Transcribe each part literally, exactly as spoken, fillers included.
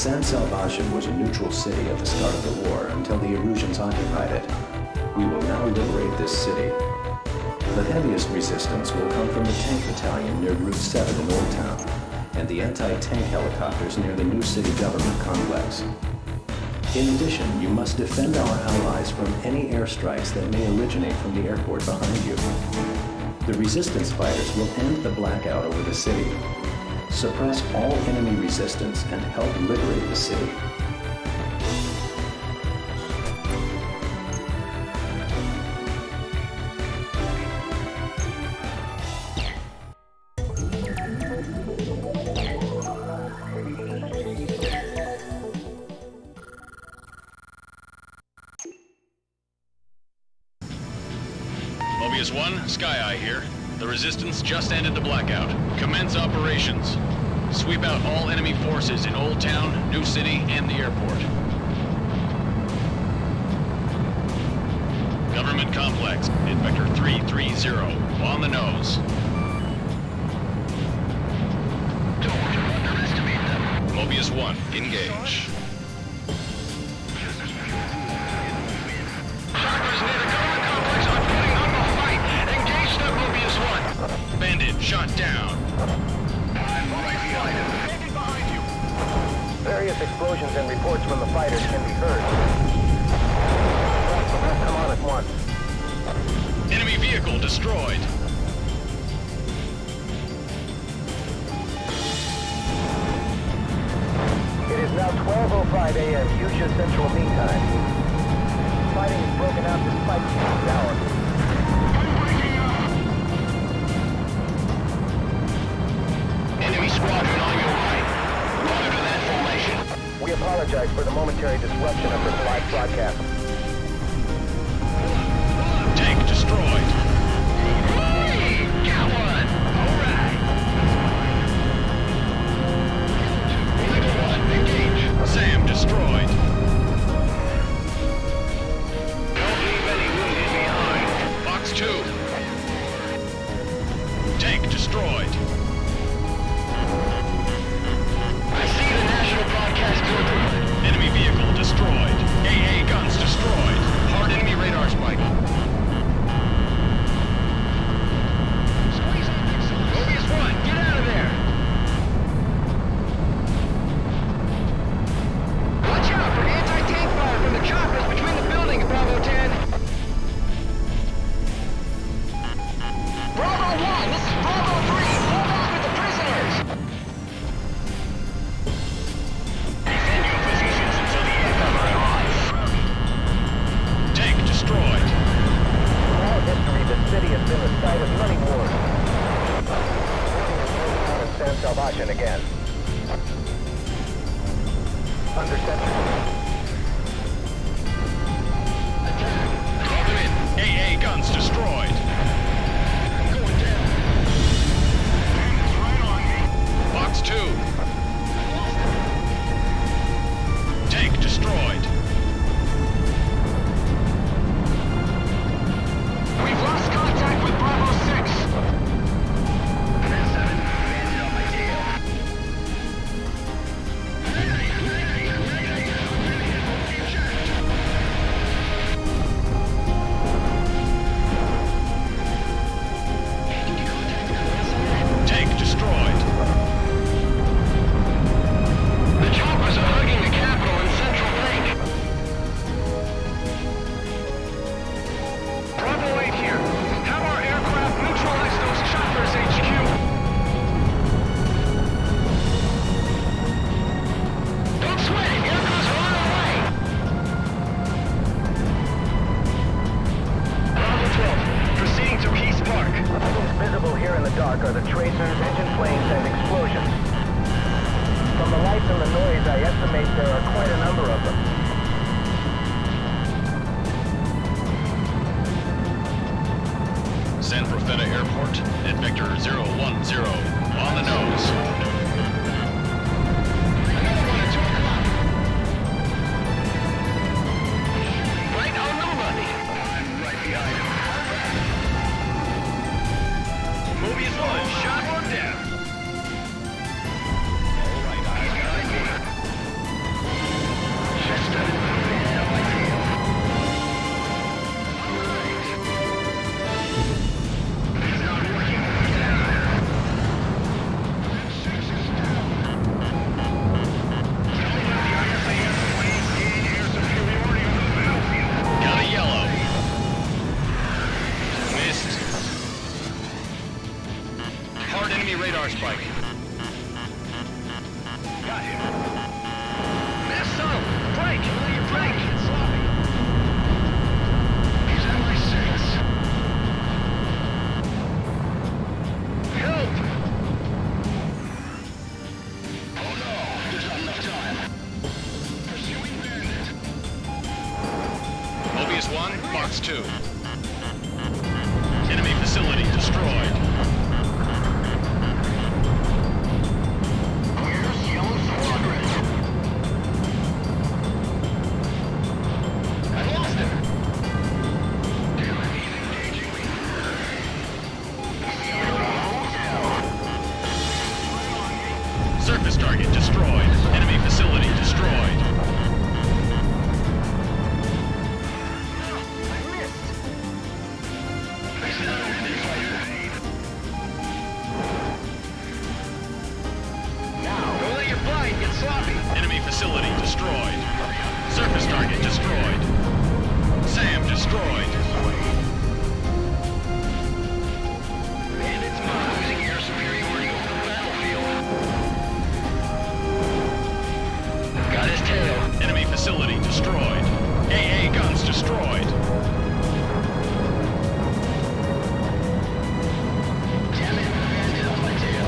San Salvation was a neutral city at the start of the war until the Erusians occupied it. We will now liberate this city. The heaviest resistance will come from the tank battalion near Route seven in Old Town, and the anti-tank helicopters near the new city government complex. In addition, you must defend our allies from any airstrikes that may originate from the airport behind you. The resistance fighters will end the blackout over the city. Suppress all enemy resistance and help liberate the city. Mobius one, Sky Eye here. The Resistance just ended the blackout. Commence operations. Sweep out all enemy forces in Old Town, New City, and the airport. Government complex, in Vector three three zero, on the nose. Don't underestimate them. Mobius one, engage. Shockers near the government complex are putting on the fight. Engage them, Mobius one. Bandit shot down. I'm right behind him. Taking behind you. Various explosions and reports from the fighters can be heard. Come on at once. Enemy vehicle destroyed. It is now twelve oh five a m Fuchsia Central Mean Time. Fighting is broken out despite the hour. Enemy squadron on your right. Monitor that formation. We apologize for the momentary disruption of this live broadcast. Tank destroyed. Hey, got one. All right. Level one, engage. Sam destroyed. Don't leave any wounded behind. Box two. Tank destroyed. I see the national broadcast filter. Enemy vehicle destroyed. A A guns destroyed. Hard enemy radar spike. Mobius one, get out of there! Watch out for anti-tank fire from the choppers between the buildings, Bravo ten! Bravo one, this is Bravo three! Hold on with the prisoners! Defend your positions until the aircraft arrives. Tank destroyed. Throughout history, the city has been the site of many wars. San Salvation again. Under center. Call them in. A A guns destroyed. Going down. It's right on me. Box two. Tank destroyed. We've lost contact with Bravo six. seven, bandit on my tail. Tank destroyed. The choppers are hugging the capital in Central Lake. Bravo eight here. Have our aircraft neutralize those choppers, H Q. Don't sweat it. Aircraft's are on our way. Bravo twelve, proceeding to Keys Park. Things visible here in the dark are the tracers, engine flames, and explosions. From the lights and the noise, I estimate there are quite a number of them. San Profeta Airport at Vector zero one zero, on the nose. Another one at two o'clock. Right on the money. I'm right behind him. Mobius one, shot one down. All right, eyes behind me. spike. Got him. Miss some! Break! Will you break? It's sloppy. He's at my six. Help! Oh no, there's not enough time. Pursuing bandit. Mobius one, Fox two. Enemy facility destroyed. Where's Yellow Squadron? I lost him. Damn it, he's engaging me. Surface target destroyed. Enemy facility destroyed. Enemy facility destroyed. Surface target destroyed. SAM destroyed. Bandits losing air superiority over the battlefield. Got his tail. Enemy facility destroyed. A A guns destroyed. Damn it, bandit on my tail.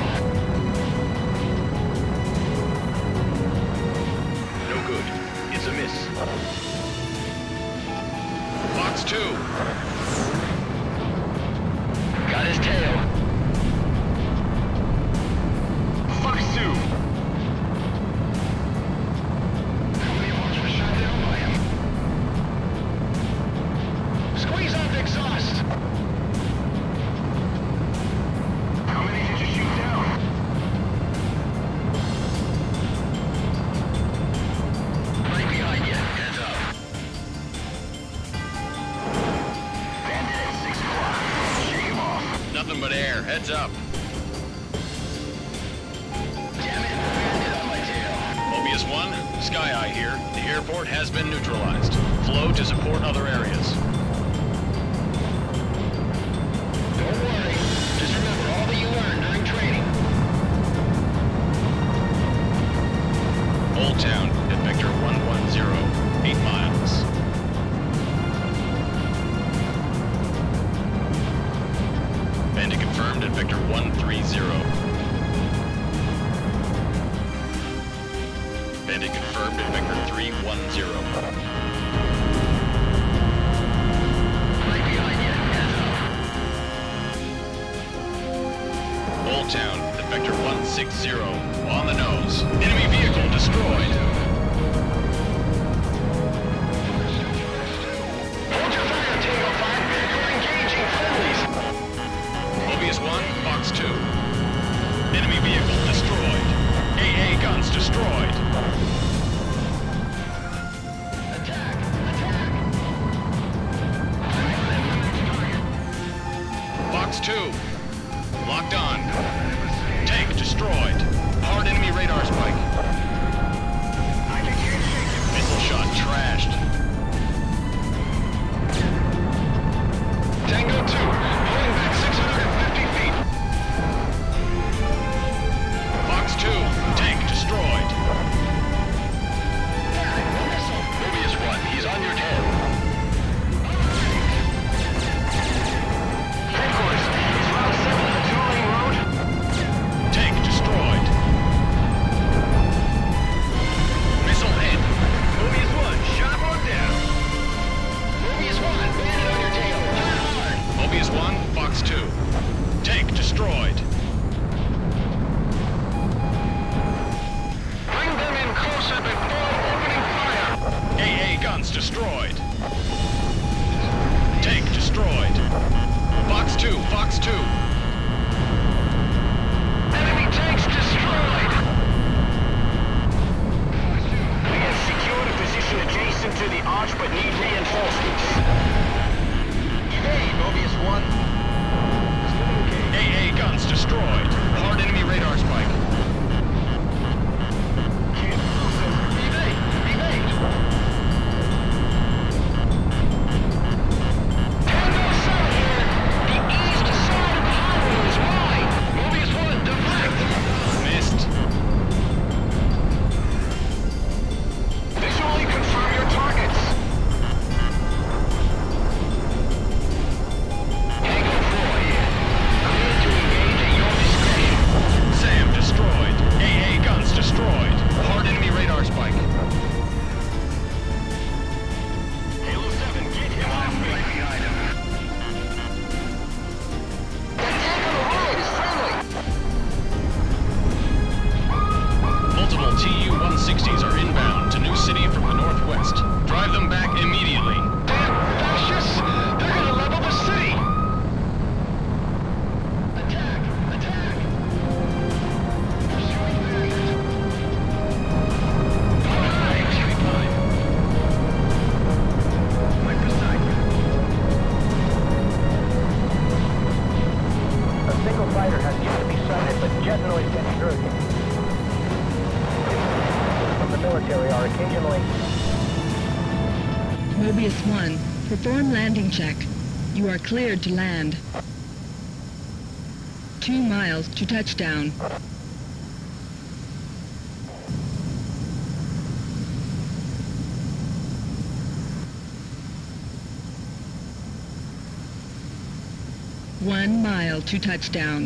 No good. It's a miss. Fox two. Got his tail. Fox two. How many ones were shot down by him? Squeeze out the exhaust. How many did you shoot down? Right behind you. Heads up. Bandit at six o'clock. Shake him off. Nothing but air. Heads up. Damn it, bandit on my tail. Mobius one, Sky Eye here. The airport has been neutralized. Flow to support other areas. Don't worry. Just remember all that you learned during training. Old Town at Vector one one zero. Eight miles. Bandit confirmed at Vector one three zero. Bandit confirmed at Vector three one zero. Right behind you. Heads up. Old Town at Vector one six zero. On the nose. Enemy vehicle destroyed. Hold your fire, Tango five. We're engaging friendlies. Mobius one, Fox two. Enemy vehicle destroyed. A A guns destroyed. Attack! Attack! Fox two. Locked on. Tank destroyed. Hard enemy radar spike. I can hear you. Missile shot trashed. Tango two, pulling back six hundred fifty feet. Fox two. Tank destroyed. Missile. Mobius one. He's on your tail. Headquarters, is Route seven the two-lane road? Tank destroyed. Missile hit. Mobius one, shot one down. Mobius one, bandit on your tail. Hard, hard. Mobius one, Fox two. Tank destroyed. Bring them in closer before opening fire. A A guns destroyed. Tank destroyed. Fox two, Fox two. Enemy tanks destroyed. We have secured a position adjacent to the arch but need reinforcements. Evade, Mobius one. A A guns destroyed. Hard enemy radar spike. Evade, evade. Tango seven here. The east side of the highway is wide. Mobius one, deflect. Mobius one, perform landing check. You are cleared to land. Two miles to touchdown. One mile to touchdown.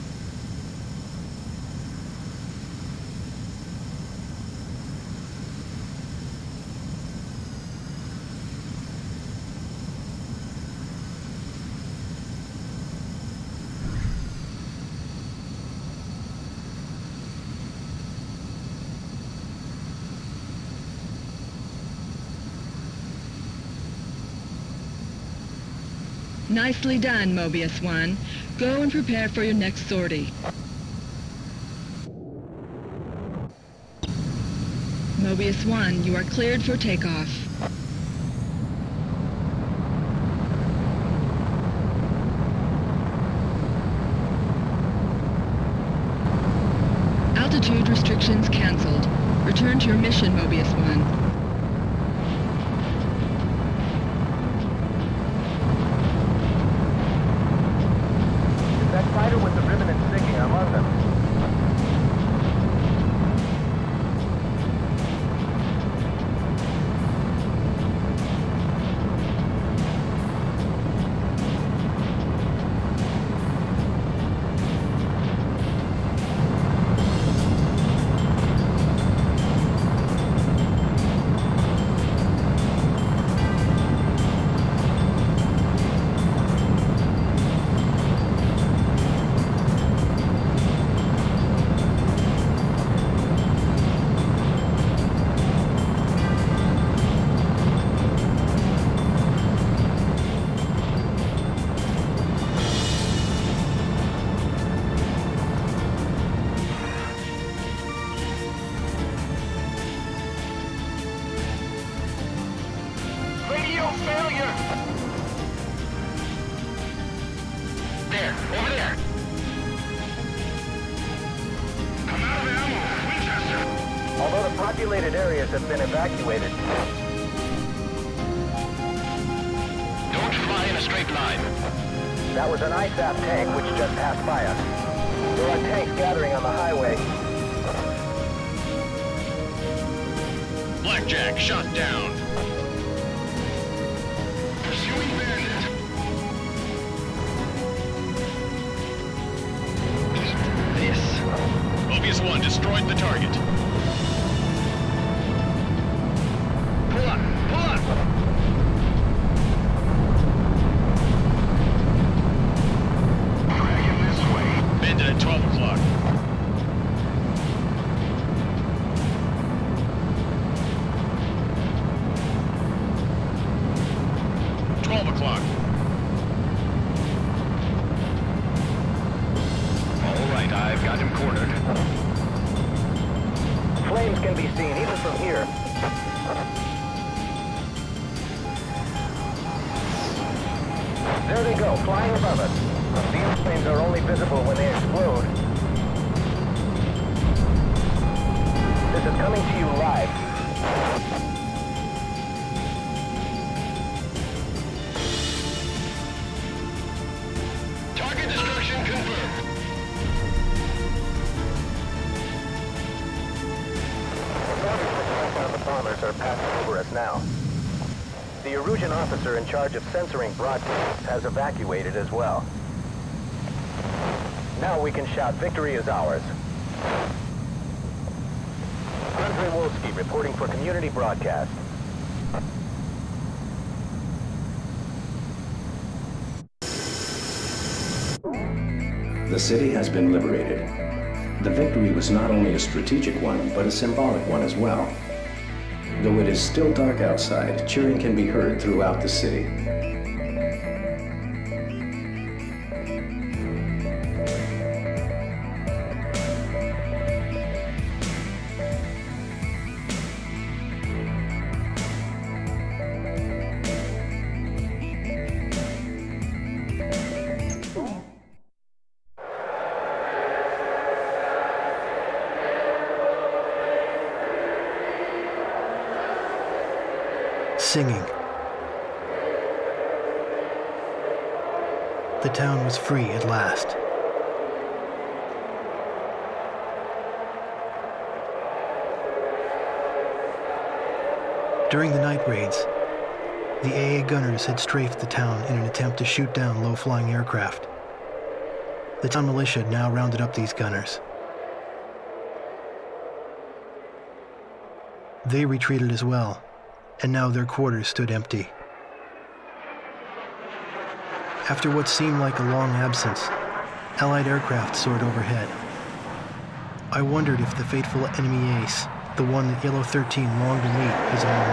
Nicely done, Mobius one. Go and prepare for your next sortie. Mobius one, you are cleared for takeoff. Altitude restrictions cancelled. Return to your mission, Mobius one. Fighter with the ribbon insignia among them. Although the populated areas have been evacuated. Don't fly in a straight line. That was an I S A P tank which just passed by us. There are tanks gathering on the highway. Blackjack shot down. Pursuing bandit. This. Mobius one destroyed the target. Pull up! Pull up! Dragon this way. Bandit at twelve o'clock. twelve o'clock. All right, I've got him cornered. Flames can be seen even from here. There they go, flying above us. These flames are only visible when they explode. This is coming to you live. Target destruction confirmed. The bombers are passing over us now. The Erusian officer in charge of censoring broadcasts has evacuated as well. Now we can shout victory is ours. Andre Wolski reporting for community broadcast. The city has been liberated. The victory was not only a strategic one, but a symbolic one as well. Though it is still dark outside, cheering can be heard throughout the city. Singing, The town was free at last. During the night raids, the A A gunners had strafed the town in an attempt to shoot down low-flying aircraft. The town militia had now rounded up these gunners. They retreated as well, and now their quarters stood empty. After what seemed like a long absence, Allied aircraft soared overhead. I wondered if the fateful enemy ace, the one that Yellow thirteen longed to meet, was among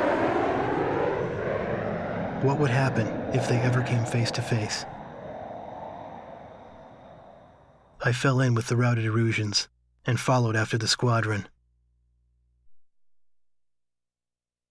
them. What would happen if they ever came face to face? I fell in with the routed Erusians and followed after the squadron.